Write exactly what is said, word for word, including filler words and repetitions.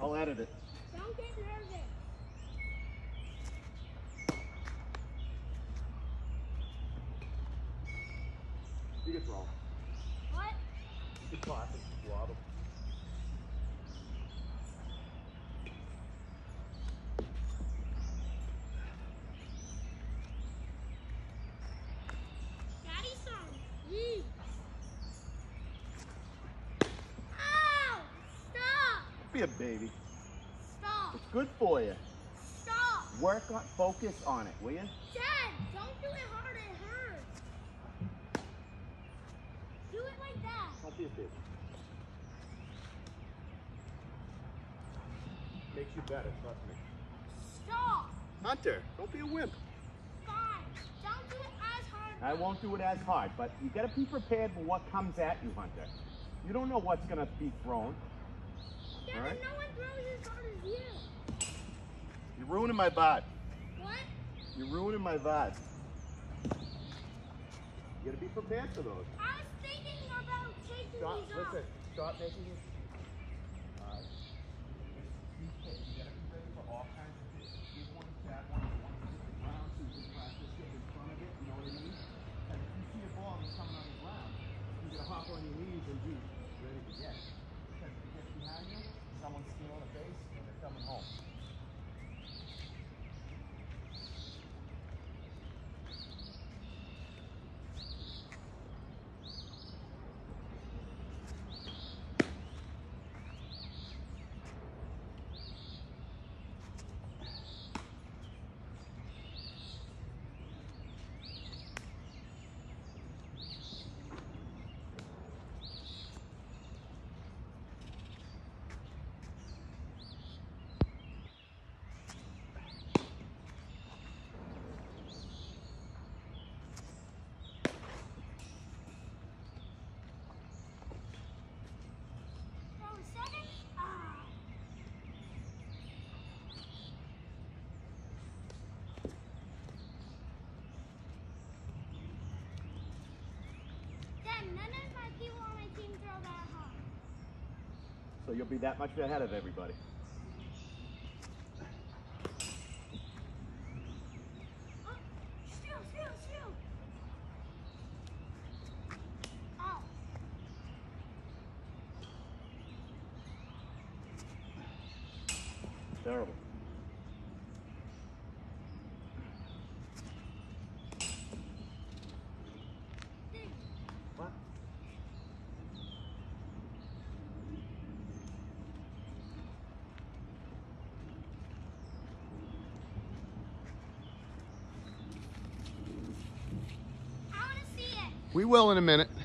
I'll edit it. Don't get nervous. You can throw. What? You can toss it. Swab him. Daddy song. Yee. Ow! Stop! Be a baby. Stop! It's good for you. Stop! Work on, focus on it, will you? Dad, don't do it hard. It hurts. Do it like that. Don't be a baby. Makes you better, trust me. Stop! Hunter, don't be a wimp. Fine. Don't do it as hard. I won't do it as hard, but you gotta be prepared for what comes at you, Hunter. You don't know what's gonna be thrown. Yeah, All but right. no one throws as hard as you. You're ruining my vibe. What? You're ruining my vibe. You gotta be prepared for those. I was thinking about taking Stop, these off. listen, stop making it. Uh, you gotta be ready for all kinds of things. Big ones, bad ones, ones that hit the ground, so you can practice getting in front of it, you know what I mean? And if you see a ball that's coming on the ground, you gotta hop on your knees and be ready to get it. Because if it gets behind you, someone's stealing a base and they're coming home. Throw a second. Ah. Dad, none of my people on my team throw that hard. So you'll be that much ahead of everybody. Oh, steal, steal, steal. Ow. Terrible. Ding. What? I want to see it. We will in a minute.